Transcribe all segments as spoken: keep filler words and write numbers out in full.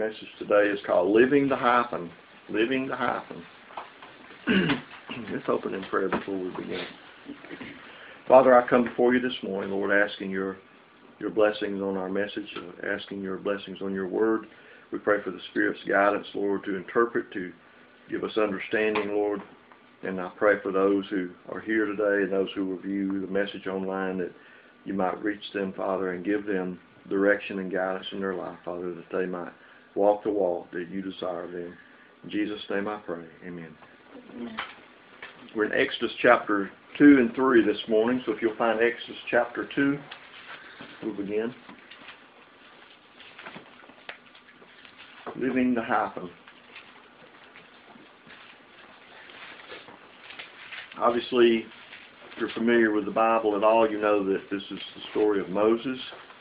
message today is called Living the Hyphen. Living the Hyphen. Let's open in prayer before we begin. Father, I come before you this morning, Lord, asking your your blessings on our message, asking your blessings on your word. We pray for the Spirit's guidance, Lord, to interpret, to give us understanding, Lord. And I pray for those who are here today and those who will view the message online, that you might reach them, Father, and give them direction and guidance in their life, Father, that they might walk the walk that you desire them. In Jesus' name I pray. Amen. Amen. We're in Exodus chapter two and three this morning, so if you'll find Exodus chapter two, we'll begin. Living the Hyphen. Obviously, if you're familiar with the Bible at all, you know that this is the story of Moses.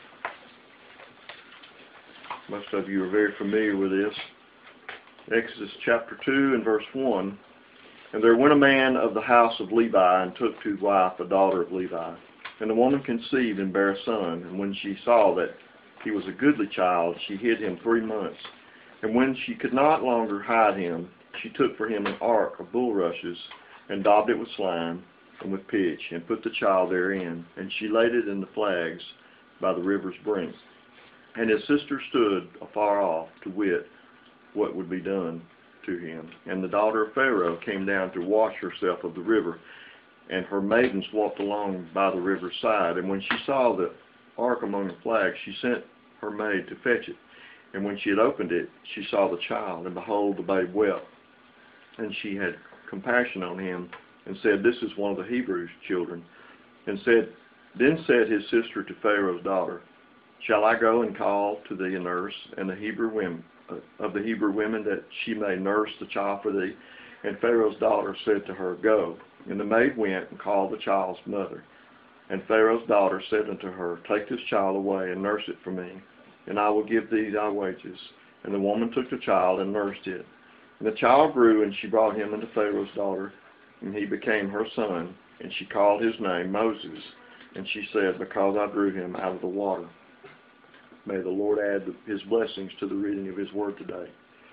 Most of you are very familiar with this. Exodus chapter two and verse one. And there went a man of the house of Levi, and took to wife a daughter of Levi. And the woman conceived and bare a son. And when she saw that he was a goodly child, she hid him three months. And when she could not longer hide him, she took for him an ark of bulrushes, and daubed it with slime and with pitch, and put the child therein. And she laid it in the flags by the river's brink. And his sister stood afar off, to wit what would be done to him. And the daughter of Pharaoh came down to wash herself of the river, and her maidens walked along by the river's side. And when she saw the ark among the flags, she sent her maid to fetch it. And when she had opened it, she saw the child, and behold, the babe wept. And she had compassion on him, and said, This is one of the Hebrews' children. And said, Then said his sister to Pharaoh's daughter, Shall I go and call to thee a nurse, and the Hebrew women uh, of the Hebrew women, that she may nurse the child for thee? And Pharaoh's daughter said to her, Go. And the maid went and called the child's mother. And Pharaoh's daughter said unto her, Take this child away and nurse it for me, and I will give thee thy wages. And the woman took the child and nursed it. And the child grew, and she brought him unto Pharaoh's daughter, and he became her son. And she called his name Moses. And she said, Because I drew him out of the water. May the Lord add his blessings to the reading of his word today.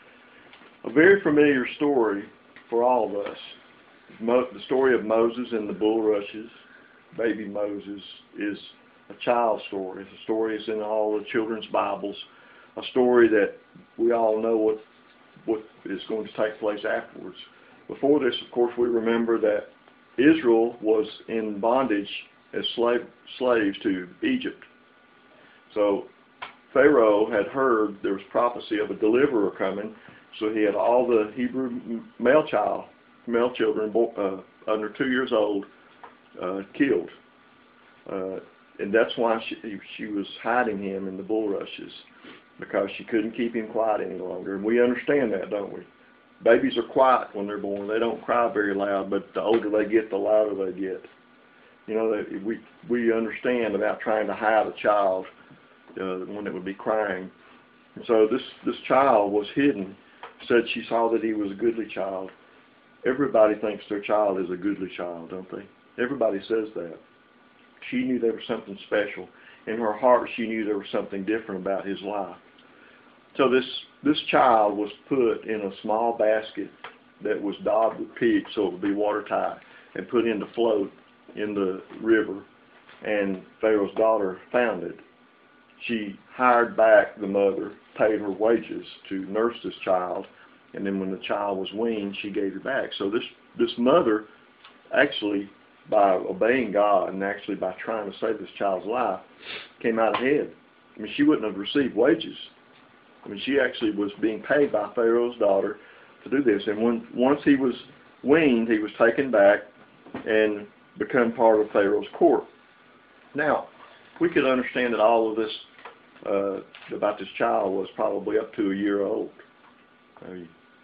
A very familiar story for all of us. Mo the story of Moses and the bulrushes, baby Moses, is a child story. It's a story that's in all the children's Bibles. A story that we all know what, what is going to take place afterwards. Before this, of course, we remember that Israel was in bondage as slave, slaves to Egypt. So Pharaoh had heard there was prophecy of a deliverer coming, so he had all the Hebrew male child, male children uh, under two years old uh, killed, uh, and that's why she she was hiding him in the bulrushes, because she couldn't keep him quiet any longer. And we understand that, don't we? Babies are quiet when they're born; they don't cry very loud, but the older they get, the louder they get. You know, they, we we understand about trying to hide a child. Uh, the one that would be crying. And so this, this child was hidden. Said she saw that he was a goodly child. Everybody thinks their child is a goodly child, don't they? Everybody says that. She knew there was something special. In her heart, she knew there was something different about his life. So this, this child was put in a small basket that was daubed with pitch so it would be watertight, and put in to float in the river. And Pharaoh's daughter found it. She hired back the mother, paid her wages to nurse this child, and then when the child was weaned, she gave it back. So this, this mother, actually, by obeying God and actually by trying to save this child's life, came out ahead. I mean, she wouldn't have received wages. I mean, she actually was being paid by Pharaoh's daughter to do this. And when, once he was weaned, he was taken back and become part of Pharaoh's court. Now, we could understand that all of this uh, about this child was probably up to a year old. Uh,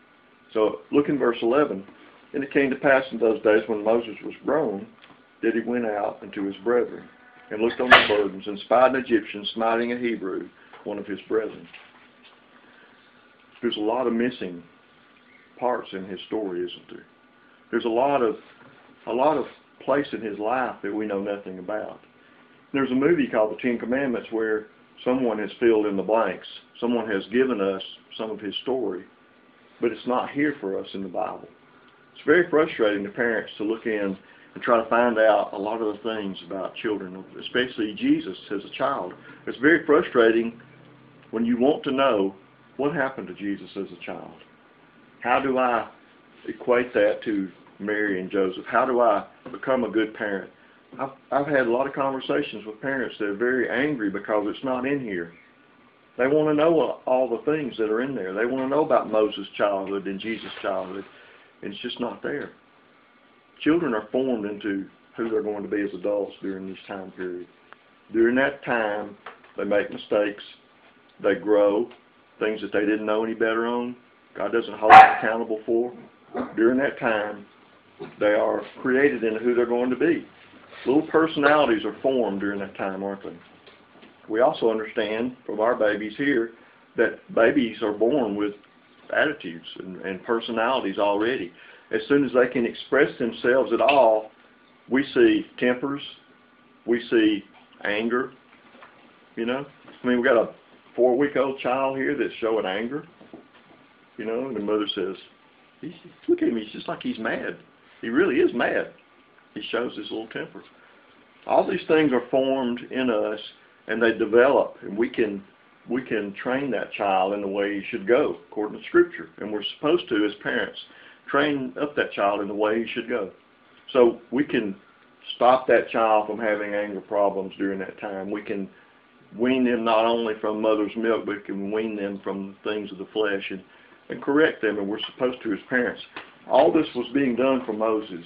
so look in verse eleven. And it came to pass in those days when Moses was grown, that he went out unto his brethren, and looked on the burdens, and spied an Egyptian smiting a Hebrew, one of his brethren. There's a lot of missing parts in his story, isn't there? There's a lot of a lot of place in his life that we know nothing about. There's a movie called The Ten Commandments where Someone has filled in the blanks. Someone has given us some of his story, but it's not here for us in the Bible. It's very frustrating to parents to look in and try to find out a lot of the things about children, especially Jesus as a child. It's very frustrating when you want to know what happened to Jesus as a child. How do I equate that to Mary and Joseph? How do I become a good parent? I've, I've had a lot of conversations with parents that are very angry because it's not in here. They want to know all the things that are in there. They want to know about Moses' childhood and Jesus' childhood, and it's just not there. Children are formed into who they're going to be as adults during this time period. During that time, they make mistakes. They grow, things that they didn't know any better on. God doesn't hold them accountable for. During that time, they are created into who they're going to be. Little personalities are formed during that time, aren't they? We also understand from our babies here that babies are born with attitudes and, and personalities already. As soon as they can express themselves at all, we see tempers, we see anger, you know. I mean, we've got a four-week-old child here that's showing anger, you know, and the mother says, he's, look at him, he's just like he's mad. He really is mad. He shows his little temper. All these things are formed in us, and they develop, and we can we can train that child in the way he should go, according to Scripture. And we're supposed to, as parents, train up that child in the way he should go. So we can stop that child from having anger problems during that time. We can wean them not only from mother's milk, but we can wean them from the things of the flesh and, and correct them, and we're supposed to as parents. All this was being done for Moses.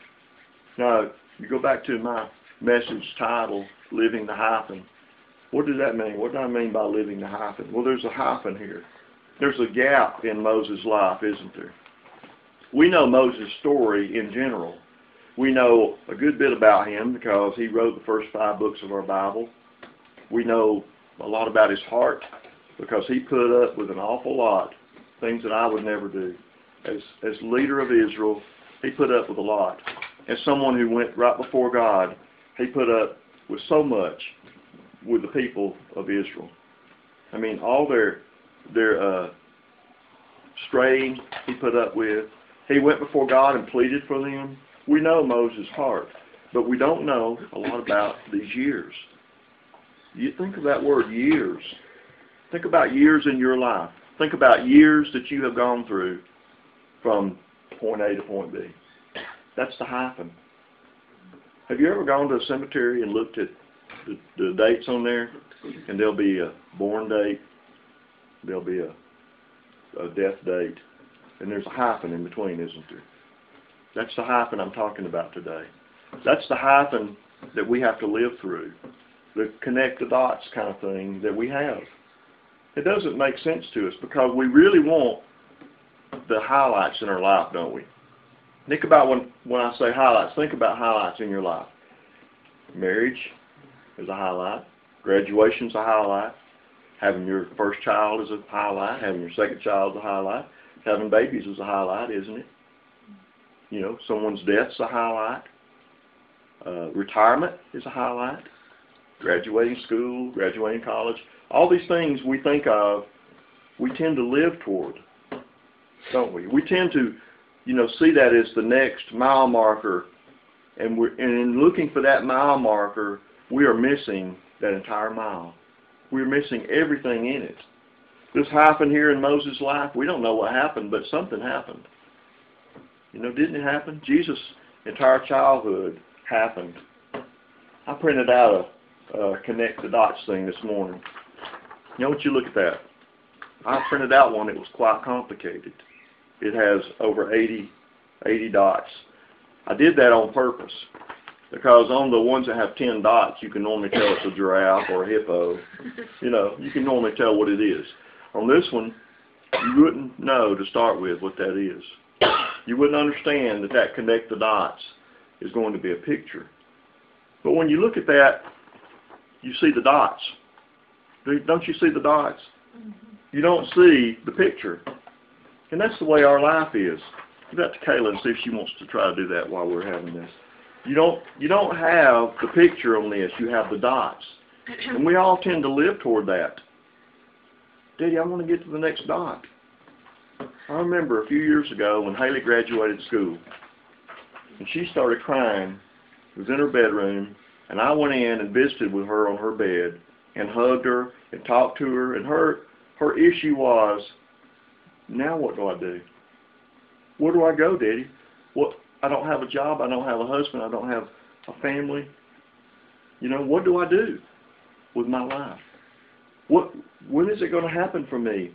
Now, you go back to my message title, Living the Hyphen. What does that mean? What do I mean by living the hyphen? Well, there's a hyphen here. There's a gap in Moses' life, isn't there? We know Moses' story in general. We know a good bit about him because he wrote the first five books of our Bible. We know a lot about his heart because he put up with an awful lot, things that I would never do. As, as leader of Israel, he put up with a lot. As someone who went right before God, he put up with so much with the people of Israel. I mean, all their their uh, straying he put up with. He went before God and pleaded for them. We know Moses' heart, but we don't know a lot about these years. You think of that word, years. Think about years in your life. Think about years that you have gone through from point A to point B. That's the hyphen. Have you ever gone to a cemetery and looked at the, the dates on there? And there'll be a born date, there'll be a, a death date, and there's a hyphen in between, isn't there? That's the hyphen I'm talking about today. That's the hyphen that we have to live through, the connect the dots kind of thing that we have. It doesn't make sense to us because we really want the highlights in our life, don't we? Think about when, when I say highlights, think about highlights in your life. Marriage is a highlight. Graduation's a highlight. Having your first child is a highlight. Having your second child is a highlight. Having babies is a highlight, isn't it? You know, someone's death's a highlight. Uh, retirement is a highlight. Graduating school, graduating college. All these things we think of, we tend to live toward, don't we? We tend to, you know, see that as the next mile marker, and we're and in looking for that mile marker, we are missing that entire mile. We're missing everything in it. This happened here in Moses' life. We don't know what happened, but something happened. You know, didn't it happen? Jesus' entire childhood happened. I printed out a, a connect the dots thing this morning. You know what? You look at that. I printed out one that was quite complicated. It has over eighty, eighty dots. I did that on purpose because on the ones that have ten dots, you can normally tell it's a giraffe or a hippo. You know, you can normally tell what it is. On this one, you wouldn't know to start with what that is. You wouldn't understand that that connect the dots is going to be a picture. But when you look at that, you see the dots. Don't you see the dots? You don't see the picture. And that's the way our life is. Give that to Kayla and see if she wants to try to do that while we're having this. You don't, you don't have the picture on this. You have the dots. And we all tend to live toward that. Daddy, I want to get to the next dot. I remember a few years ago when Haley graduated school, and she started crying. It was in her bedroom, and I went in and visited with her on her bed and hugged her and talked to her, and her her issue was, now what do I do? Where do I go, Daddy? What? I don't have a job. I don't have a husband. I don't have a family. You know, what do I do with my life? What? When is it going to happen for me?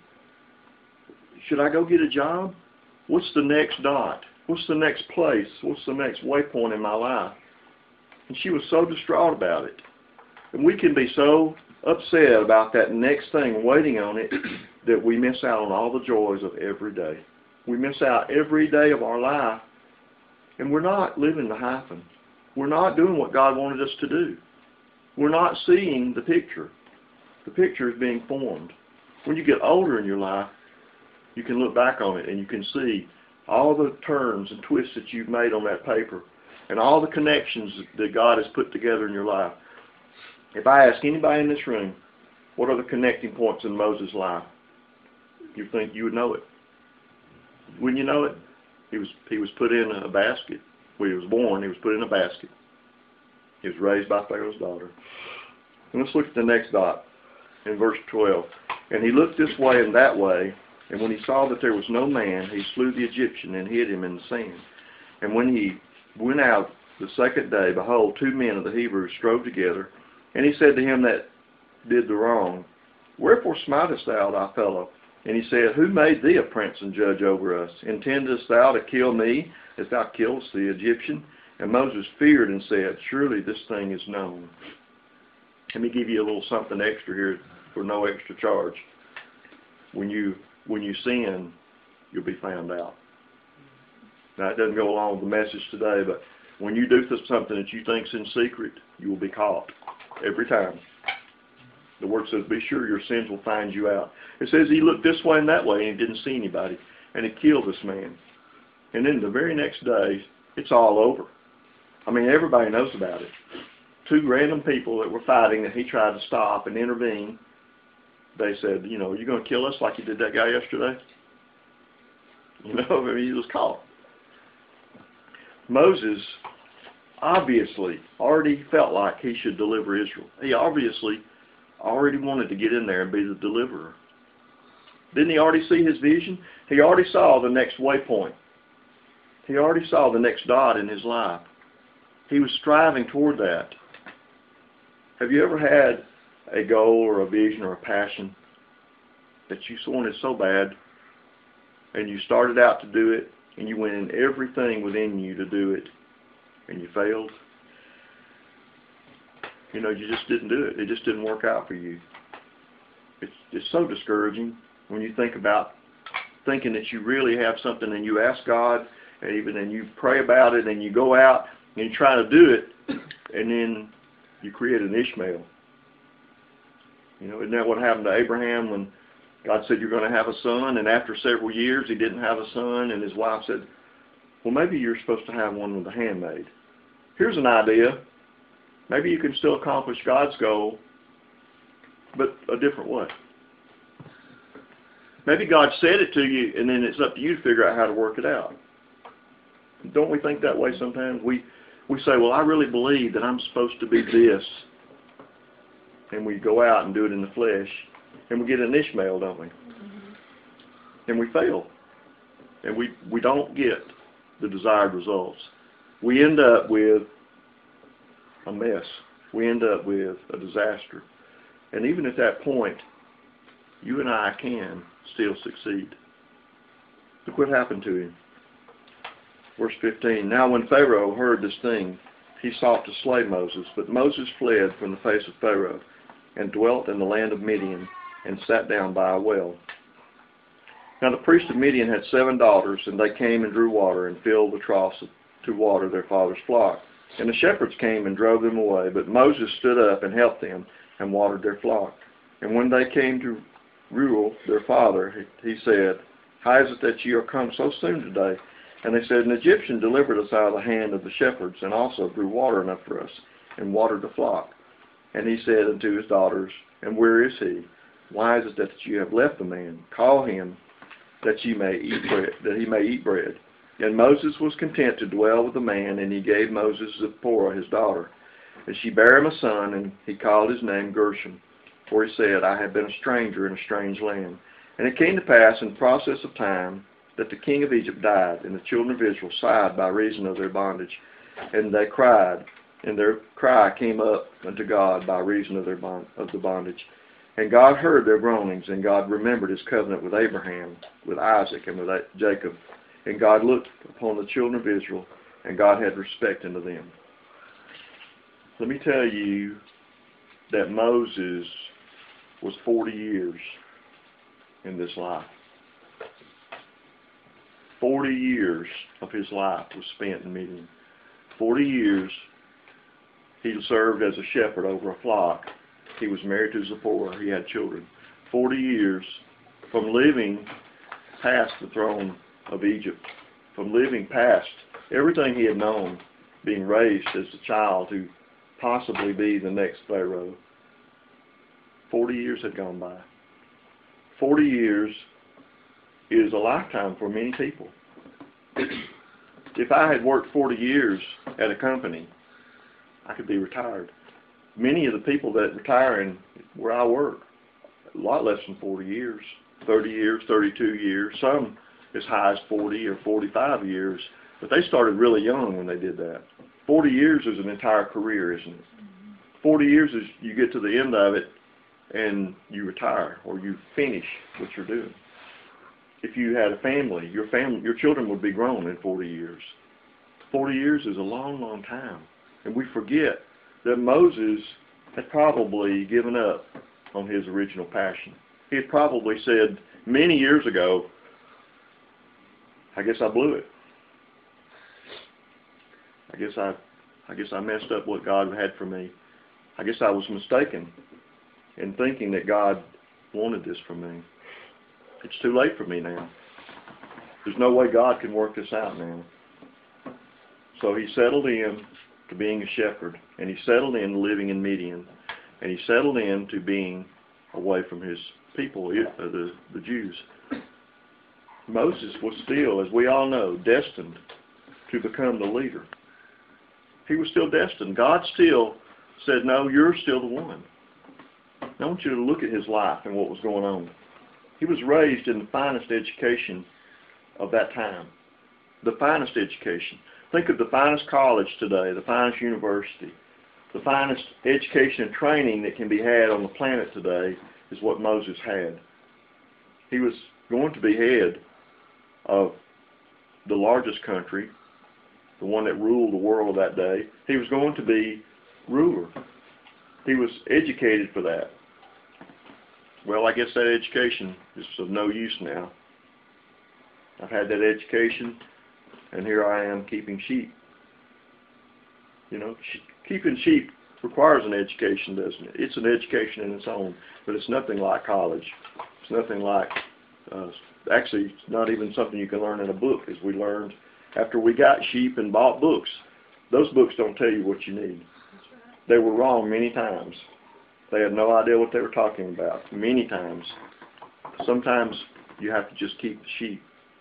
Should I go get a job? What's the next dot? What's the next place? What's the next waypoint in my life? And she was so distraught about it. And we can be so upset about that next thing, waiting on it, that we miss out on all the joys of every day. We miss out every day of our life, and we're not living the hyphen. We're not doing what God wanted us to do. We're not seeing the picture. The picture is being formed. When you get older in your life, you can look back on it and you can see all the turns and twists that you've made on that paper and all the connections that God has put together in your life. If I ask anybody in this room, what are the connecting points in Moses' life? You think you would know it. Wouldn't you know it? He was, he was put in a basket. When he was born, he was put in a basket. He was raised by Pharaoh's daughter. And let's look at the next dot in verse twelve. And he looked this way and that way, and when he saw that there was no man, he slew the Egyptian and hid him in the sand. And when he went out the second day, behold, two men of the Hebrews strove together. And he said to him that did the wrong, Wherefore smitest thou thy fellow? And he said, Who made thee a prince and judge over us? Intendest thou to kill me, as thou killedst the Egyptian? And Moses feared and said, Surely this thing is known. Let me give you a little something extra here for no extra charge. When you when you sin, you'll be found out. Now, it doesn't go along with the message today, but when you do something that you think's in secret, you will be caught every time. The word says, be sure your sins will find you out. It says he looked this way and that way and he didn't see anybody, and he killed this man. And then the very next day, it's all over. I mean, everybody knows about it. Two random people that were fighting that he tried to stop and intervene, they said, you know, are you going to kill us like you did that guy yesterday? You know, I mean, he was caught. Moses obviously already felt like he should deliver Israel. He obviously already wanted to get in there and be the deliverer. Didn't he already see his vision? He already saw the next waypoint. He already saw the next dot in his life. He was striving toward that. Have you ever had a goal or a vision or a passion that you wanted so bad, and you started out to do it, and you went in everything within you to do it, and you failed? You know, you just didn't do it. It just didn't work out for you. It's, it's so discouraging when you think about thinking that you really have something and you ask God, and even and you pray about it, and you go out and you try to do it, and then you create an Ishmael. You know, isn't that what happened to Abraham when God said you're going to have a son, and after several years he didn't have a son, and his wife said, well, maybe you're supposed to have one with a handmaid. Here's an idea. Maybe you can still accomplish God's goal, but a different way. Maybe God said it to you, and then it's up to you to figure out how to work it out. Don't we think that way sometimes? We we say, well, I really believe that I'm supposed to be this. And we go out and do it in the flesh. And we get an Ishmael, don't we? Mm-hmm. And we fail. And we, we don't get the desired results. We end up with a mess. We end up with a disaster. And even at that point, you and I can still succeed. Look what happened to him. Verse fifteen, Now when Pharaoh heard this thing, he sought to slay Moses. But Moses fled from the face of Pharaoh, and dwelt in the land of Midian, and sat down by a well. Now the priest of Midian had seven daughters, and they came and drew water, and filled the troughs to water their father's flock. And the shepherds came and drove them away. But Moses stood up and helped them, and watered their flock. And when they came to Reuel, their father, he, he said, How is it that ye are come so soon today? And they said, An Egyptian delivered us out of the hand of the shepherds, and also drew water enough for us, and watered the flock. And he said unto his daughters, And where is he? Why is it that you have left the man? Call him, that ye may eat bread, that he may eat bread. And Moses was content to dwell with the man, and he gave Moses Zipporah his daughter. And she bare him a son, and he called his name Gershom. For he said, I have been a stranger in a strange land. And it came to pass in the process of time that the king of Egypt died, and the children of Israel sighed by reason of their bondage. And they cried, and their cry came up unto God by reason of their bond, of the bondage. And God heard their groanings, and God remembered his covenant with Abraham, with Isaac, and with Jacob. And God looked upon the children of Israel, and God had respect unto them. Let me tell you that Moses was forty years in this life. Forty years of his life was spent in Midian. Forty years he served as a shepherd over a flock. He was married to Zipporah. He had children. Forty years from living past the throne of Egypt, from living past everything he had known, being raised as a child to possibly be the next Pharaoh. Forty years had gone by. Forty years is a lifetime for many people. If I had worked forty years at a company, I could be retired. Many of the people that retire in where I work, a lot less than forty years, thirty years, thirty-two years, some as high as forty or forty-five years, but they started really young when they did that. forty years is an entire career, isn't it? forty years is you get to the end of it and you retire or you finish what you're doing. If you had a family, your family, your children would be grown in forty years. forty years is a long, long time. And we forget that Moses had probably given up on his original passion. He had probably said many years ago, I guess I blew it. I guess I, I guess I messed up what God had for me. I guess I was mistaken in thinking that God wanted this for me. It's too late for me now. There's no way God can work this out now. So he settled in to being a shepherd, and he settled in living in Midian, and he settled in to being away from his people, the, the Jews. Moses was still, as we all know, destined to become the leader. He was still destined. God still said, no, you're still the one. I want you to look at his life and what was going on. He was raised in the finest education of that time. The finest education. Think of the finest college today, the finest university. The finest education and training that can be had on the planet today is what Moses had. He was going to be head of the largest country, the one that ruled the world that day. He was going to be ruler. He was educated for that. Well, I guess that education is of no use now. I've had that education, and here I am keeping sheep. You know, keeping sheep requires an education, doesn't it? It's an education in its own, but it's nothing like college. It's nothing like, uh, actually, it's not even something you can learn in a book, as we learned after we got sheep and bought books. Those books don't tell you what you need. They were wrong many times. They had no idea what they were talking about, many times. Sometimes you have to just keep the sheep.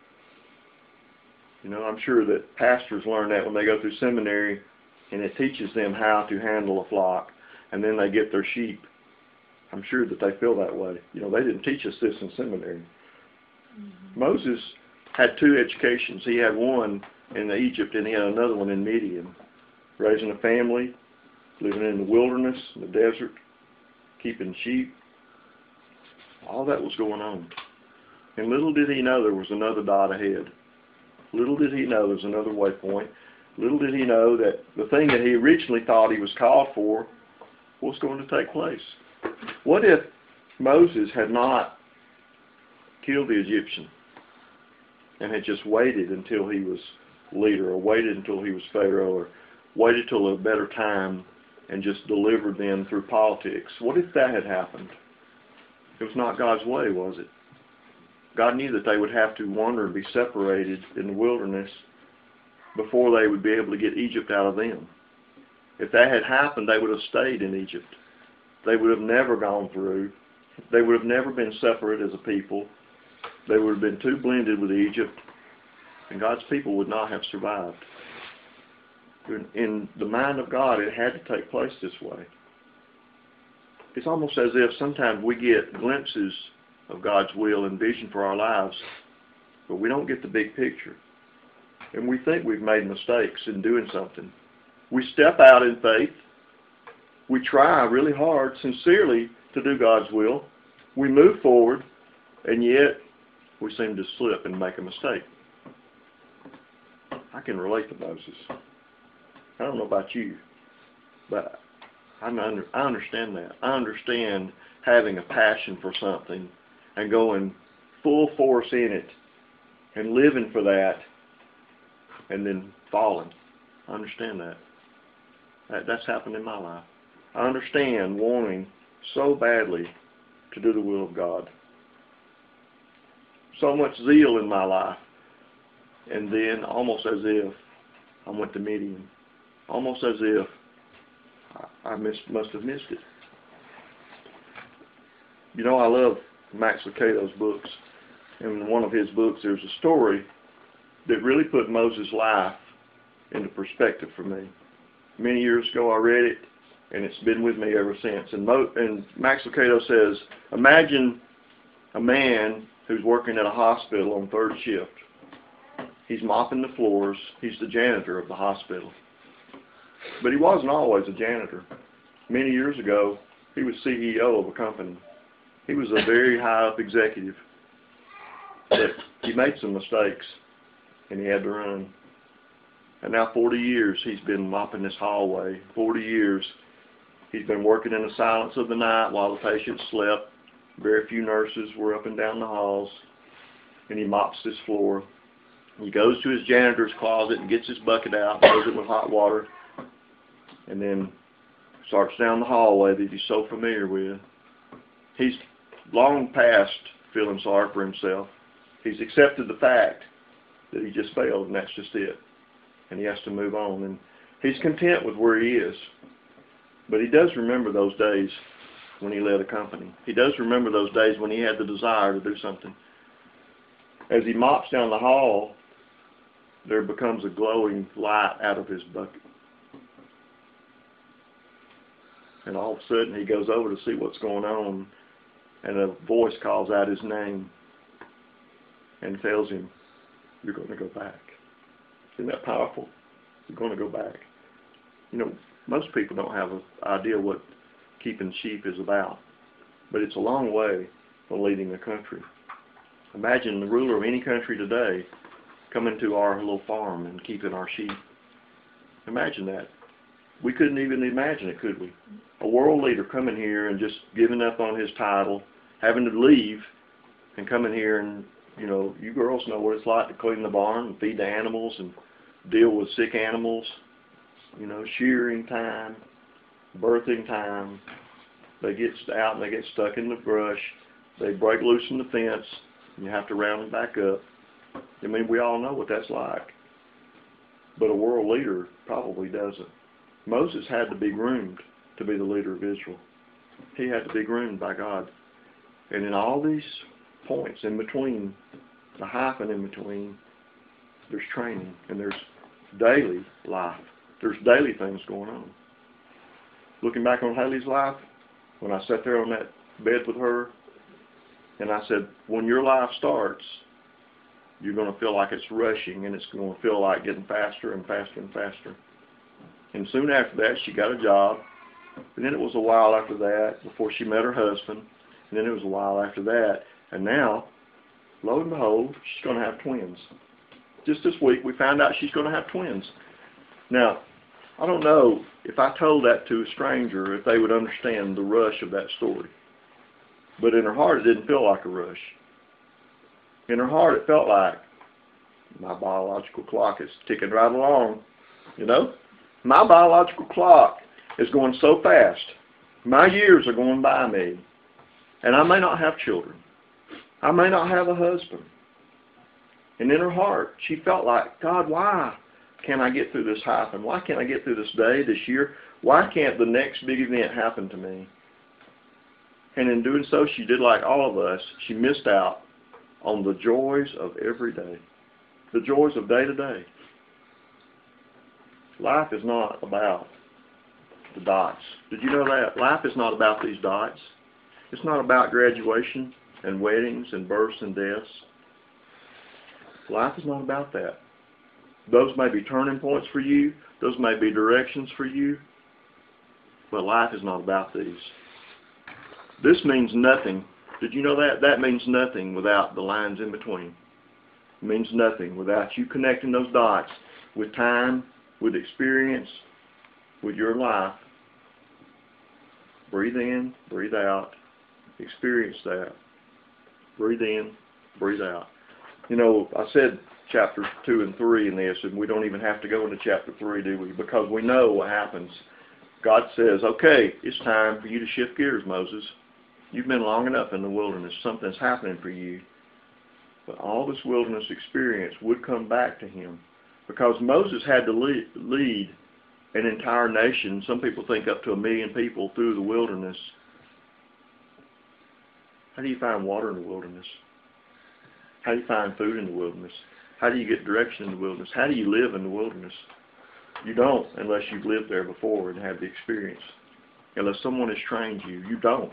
You know, I'm sure that pastors learn that when they go through seminary, and it teaches them how to handle a flock, and then they get their sheep. I'm sure that they feel that way. You know, they didn't teach us this in seminary. Mm-hmm. Moses had two educations. He had one in Egypt, and he had another one in Midian. Raising a family, living in the wilderness, in the desert, keeping sheep. All that was going on. And little did he know there was another dot ahead. Little did he know there was another waypoint. Little did he know that the thing that he originally thought he was called for was going to take place. What if Moses had not killed the Egyptian and had just waited until he was leader, or waited until he was Pharaoh, or waited till a better time and just delivered them through politics? What if that had happened? It was not God's way, was it? God knew that they would have to wander and be separated in the wilderness before they would be able to get Egypt out of them. If that had happened, they would have stayed in Egypt. they would have never gone through. They would have never been separate as a people. They would have been too blended with Egypt, and God's people would not have survived. In, in the mind of God, it had to take place this way. It's almost as if sometimes we get glimpses of God's will and vision for our lives, but we don't get the big picture. And we think we've made mistakes in doing something. We step out in faith. We try really hard, sincerely, to do God's will. We move forward, and yet we seem to slip and make a mistake. I can relate to Moses. I don't know about you, but I, under, I understand that. I understand having a passion for something and going full force in it and living for that and then falling. I understand that. that. That's happened in my life. I understand wanting so badly to do the will of God. So much zeal in my life. And then almost as if I went to Midian. Almost as if I missed, must have missed it. You know, I love Max Lucado's books. In one of his books, there's a story that really put Moses' life into perspective for me. Many years ago I read it, and it's been with me ever since. And, Mo, and Max Lucado says, imagine a man who's working at a hospital on third shift. He's mopping the floors. He's the janitor of the hospital. But he wasn't always a janitor. Many years ago, he was C E O of a company. He was a very high-up executive. But he made some mistakes, and he had to run. And now forty years he's been mopping this hallway. forty years he's been working in the silence of the night while the patients slept. Very few nurses were up and down the halls. And he mops this floor. He goes to his janitor's closet and gets his bucket out, fills it with hot water, and then starts down the hallway that he's so familiar with. He's long past feeling sorry for himself. He's accepted the fact that he just failed, and that's just it. And he has to move on. And he's content with where he is. But he does remember those days when he led a company. He does remember those days when he had the desire to do something. As he mops down the hall, there becomes a glowing light out of his bucket. And all of a sudden he goes over to see what's going on, and a voice calls out his name and tells him, you're going to go back. Isn't that powerful? You're going to go back. You know, most people don't have an idea what keeping sheep is about, but it's a long way from leading a country. Imagine the ruler of any country today coming to our little farm and keeping our sheep. Imagine that. We couldn't even imagine it, could we? A world leader coming here and just giving up on his title, having to leave and coming here and, you know, you girls know what it's like to clean the barn and feed the animals and deal with sick animals, you know, shearing time, birthing time. They get out and they get stuck in the brush. They break loose from the fence, and you have to round them back up. I mean, we all know what that's like. But a world leader probably doesn't. Moses had to be groomed to be the leader of Israel. He had to be groomed by God. And in all these points in between, the hyphen in between, there's training and there's daily life. There's daily things going on. Looking back on Haley's life, when I sat there on that bed with her, and I said, when your life starts, you're going to feel like it's rushing, and it's going to feel like getting faster and faster and faster. And soon after that, she got a job. And then it was a while after that before she met her husband. And then it was a while after that. And now, lo and behold, she's going to have twins. Just this week, we found out she's going to have twins. Now, I don't know if I told that to a stranger, if they would understand the rush of that story. But in her heart, it didn't feel like a rush. In her heart, it felt like my biological clock is ticking right along. You know? My biological clock is going so fast. My years are going by me. And I may not have children. I may not have a husband. And in her heart, she felt like, God, why can't I get through this hyphen? Why can't I get through this day, this year? Why can't the next big event happen to me? And in doing so, she did like all of us. She missed out on the joys of every day. The joys of day to day. Life is not about the dots. Did you know that? Life is not about these dots. It's not about graduation and weddings and births and deaths. Life is not about that. Those may be turning points for you. Those may be directions for you. But life is not about these. This means nothing. Did you know that? That means nothing without the lines in between. It means nothing without you connecting those dots with time, with experience, with your life. Breathe in, breathe out. Experience that. Breathe in, breathe out. You know, I said chapters two and three in this, and we don't even have to go into chapter three, do we? Because we know what happens. God says, okay, it's time for you to shift gears, Moses. You've been long enough in the wilderness. Something's happening for you. But all this wilderness experience would come back to him. Because Moses had to lead, lead an entire nation, some people think up to a million people, through the wilderness. How do you find water in the wilderness? How do you find food in the wilderness? How do you get direction in the wilderness? How do you live in the wilderness? You don't unless you've lived there before and have the experience. Unless someone has trained you, you don't.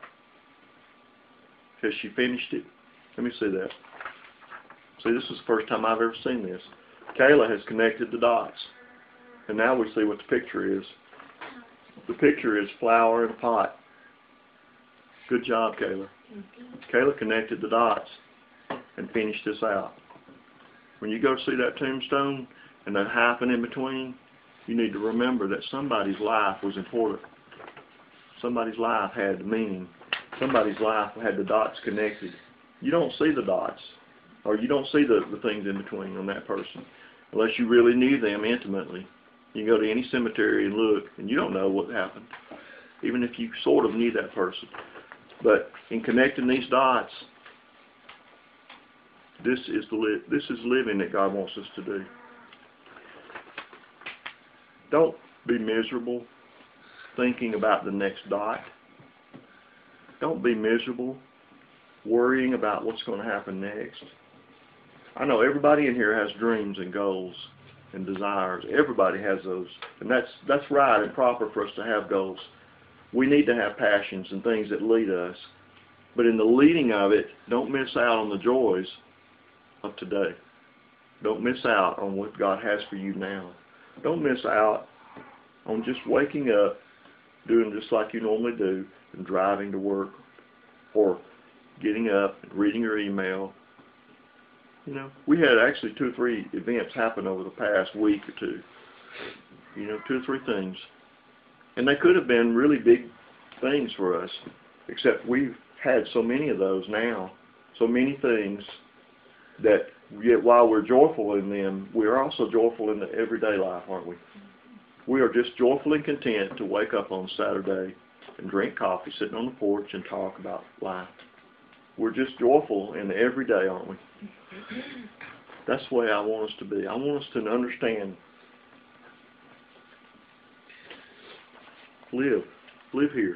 Has she finished it? Let me see that. See, this is the first time I've ever seen this. Kayla has connected the dots. And now we see what the picture is. The picture is flour in a pot. Good job, Kayla. Kayla connected the dots and finished this out. When you go see that tombstone and that hyphen in between, you need to remember that somebody's life was important. Somebody's life had meaning. Somebody's life had the dots connected. You don't see the dots, or you don't see the, the things in between on that person, unless you really knew them intimately. You can go to any cemetery and look, and you don't know what happened, even if you sort of knew that person. But in connecting these dots, this is the li this is living that God wants us to do. Don't be miserable thinking about the next dot. Don't be miserable worrying about what's going to happen next. I know everybody in here has dreams and goals and desires. Everybody has those. And that's that's right and proper for us to have goals. We need to have passions and things that lead us. But in the leading of it, don't miss out on the joys of today. Don't miss out on what God has for you now. Don't miss out on just waking up, doing just like you normally do, and driving to work, or getting up and reading your email. You know, we had actually two or three events happen over the past week or two. You know, two or three things. And they could have been really big things for us, except we've had so many of those now, so many things that yet while we're joyful in them, we are also joyful in the everyday life, aren't we? We are just joyful and content to wake up on Saturday and drink coffee, sitting on the porch and talk about life. We're just joyful in the everyday, aren't we? That's the way I want us to be. I want us to understand. Live. Live here.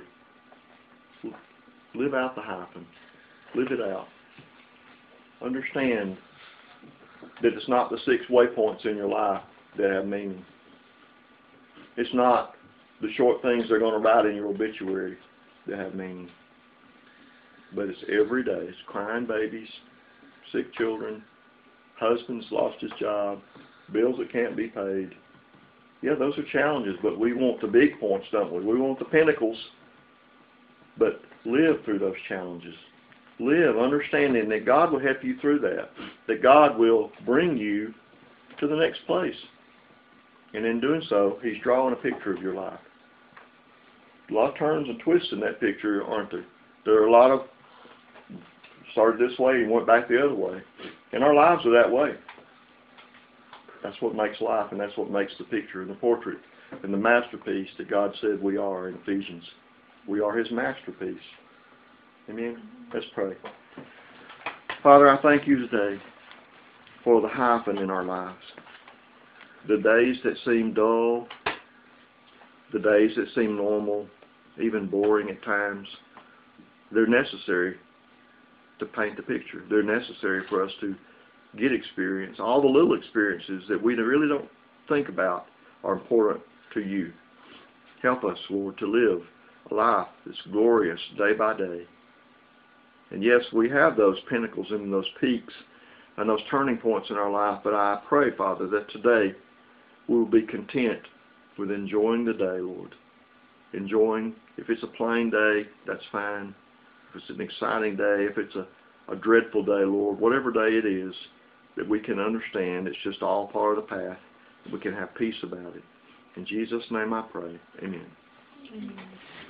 Live out the hyphen. Live it out. Understand that it's not the six waypoints in your life that have meaning. It's not the short things they're going to write in your obituary that have meaning. But it's every day. It's crying babies, sick children, husband's lost his job, bills that can't be paid. Yeah, those are challenges, but we want the big points, don't we? We want the pinnacles. But live through those challenges. Live understanding that God will help you through that. That God will bring you to the next place. And in doing so, He's drawing a picture of your life. A lot of turns and twists in that picture, aren't there? There are a lot of started this way and went back the other way. And our lives are that way. That's what makes life, and that's what makes the picture and the portrait and the masterpiece that God said we are in Ephesians. We are His masterpiece. Amen? Let's pray. Father, I thank you today for the hyphen in our lives. The days that seem dull, the days that seem normal, even boring at times, they're necessary to paint the picture. They're necessary for us to get experience. All the little experiences that we really don't think about are important to you. Help us, Lord, to live a life that's glorious day by day. And yes, we have those pinnacles and those peaks and those turning points in our life, but I pray, Father, that today we will be content with enjoying the day, Lord. Enjoying, if it's a plain day, that's fine. If it's an exciting day, if it's a, a dreadful day, Lord, whatever day it is, that we can understand it's just all part of the path. We can have peace about it. In Jesus' name I pray. Amen. Amen.